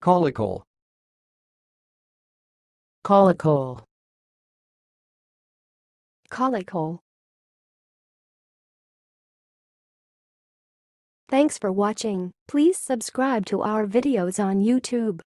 Caullicole. CAULICOLE. CAULICOLE. Thanks for watching. Please subscribe to our videos on YouTube.